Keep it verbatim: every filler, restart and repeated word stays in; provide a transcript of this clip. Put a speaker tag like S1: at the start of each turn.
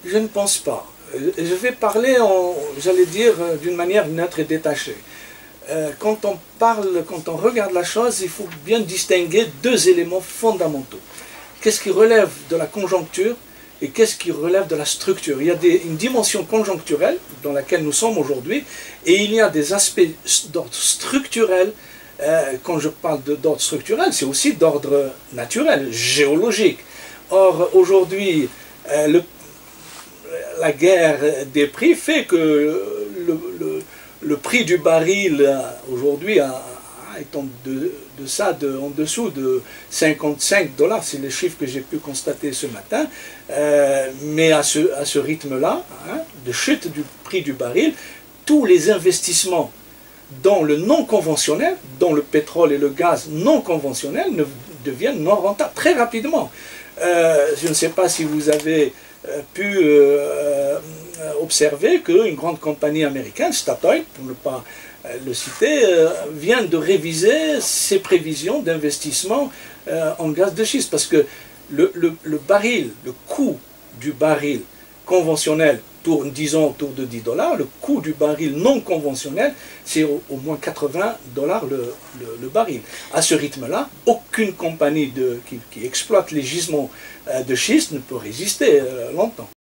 S1: Je ne pense pas. Je vais parler, j'allais dire, d'une manière neutre et détachée. Quand on parle, quand on regarde la chose, il faut bien distinguer deux éléments fondamentaux. Qu'est-ce qui relève de la conjoncture et qu'est-ce qui relève de la structure? Il y a des, une dimension conjoncturelle dans laquelle nous sommes aujourd'hui et il y a des aspects d'ordre structurel. Euh, quand je parle d'ordre structurel, c'est aussi d'ordre naturel, géologique. Or, aujourd'hui, euh, le, la guerre des prix fait que le, le, le prix du baril, aujourd'hui, est en, de, de ça, de, en dessous de cinquante-cinq dollars, c'est les chiffres que j'ai pu constater ce matin, euh, mais à ce, à ce rythme-là, hein, de chute du prix du baril, tous les investissements dans le non conventionnel, dans le pétrole et le gaz non conventionnel, ne, deviennent non rentables très rapidement. Euh, je ne sais pas si vous avez euh, pu euh, observer qu'une grande compagnie américaine, Statoil, pour ne pas euh, le citer, euh, vient de réviser ses prévisions d'investissement euh, en gaz de schiste, parce que le, le, le baril, le coût du baril conventionnel tourne, disons, autour de dix dollars, le coût du baril non conventionnel, c'est au, au moins quatre-vingts dollars le, le, le baril. À ce rythme-là, aucune compagnie de, qui, qui exploite les gisements euh, de schiste ne peut résister euh, longtemps.